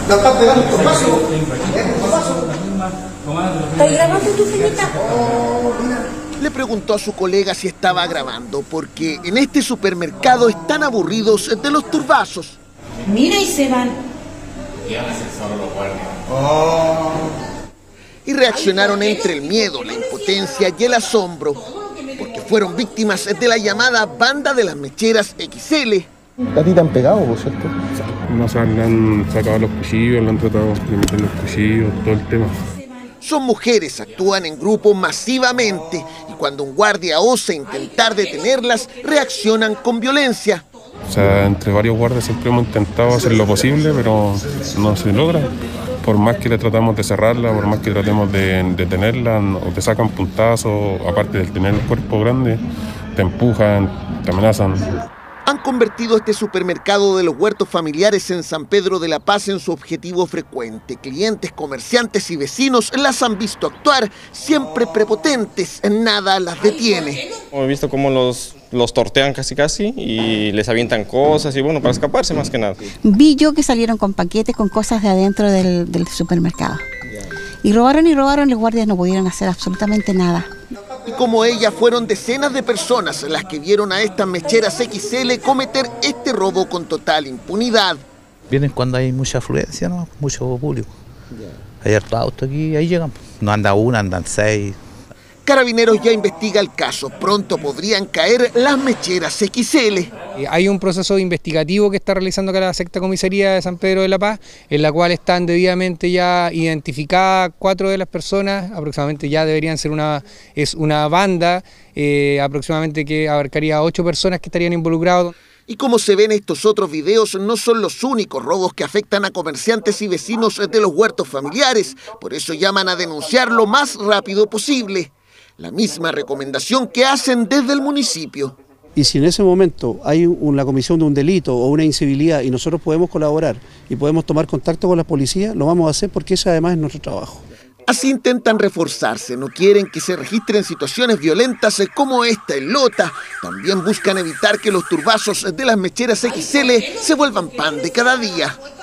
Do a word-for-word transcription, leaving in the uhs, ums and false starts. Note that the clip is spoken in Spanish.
La parte de los turbasos. ¿Estás grabando tu finita? Le preguntó a su colega si estaba grabando, porque en este supermercado están aburridos de los turbazos. Mira y se van. Oh. Y reaccionaron entre el miedo, la impotencia y el asombro, porque fueron víctimas de la llamada banda de las mecheras equis ele. ¿A ti te han pegado, por cierto? No, o sea, le han sacado los cuchillos, le han tratado de meter los cuchillos, todo el tema. Son mujeres, actúan en grupo masivamente y cuando un guardia osa intentar detenerlas, reaccionan con violencia. O sea, entre varios guardias siempre hemos intentado hacer lo posible, pero no se logra. Por más que le tratamos de cerrarla, por más que tratemos de detenerla, o te sacan puntazos, aparte de tener el cuerpo grande, te empujan, te amenazan. Han convertido este supermercado de los huertos familiares en San Pedro de la Paz en su objetivo frecuente. Clientes, comerciantes y vecinos las han visto actuar, siempre prepotentes, nada las detiene. He visto cómo los, los tortean casi casi y les avientan cosas y bueno, para escaparse más que nada. Vi yo que salieron con paquetes, con cosas de adentro del, del supermercado. Y robaron y robaron, los guardias no pudieron hacer absolutamente nada. Y como ella, fueron decenas de personas las que vieron a estas mecheras equis ele cometer este robo con total impunidad. Vienen cuando hay mucha afluencia, ¿no? Mucho público. Hay harto auto aquí, ahí llegan. No anda una, andan seis. Carabineros ya investiga el caso. Pronto podrían caer las mecheras equis ele. Hay un proceso investigativo que está realizando acá la sexta comisaría de San Pedro de la Paz, en la cual están debidamente ya identificadas cuatro de las personas, aproximadamente ya deberían ser una, es una banda, eh, aproximadamente que abarcaría ocho personas que estarían involucrados. Y como se ven estos otros videos, no son los únicos robos que afectan a comerciantes y vecinos de los huertos familiares. Por eso llaman a denunciar lo más rápido posible. La misma recomendación que hacen desde el municipio. Y si en ese momento hay una comisión de un delito o una incivilidad y nosotros podemos colaborar y podemos tomar contacto con la policía, lo vamos a hacer porque ese además es nuestro trabajo. Así intentan reforzarse, no quieren que se registren situaciones violentas como esta en Lota. También buscan evitar que los turbazos de las mecheras equis ele se vuelvan pan de cada día.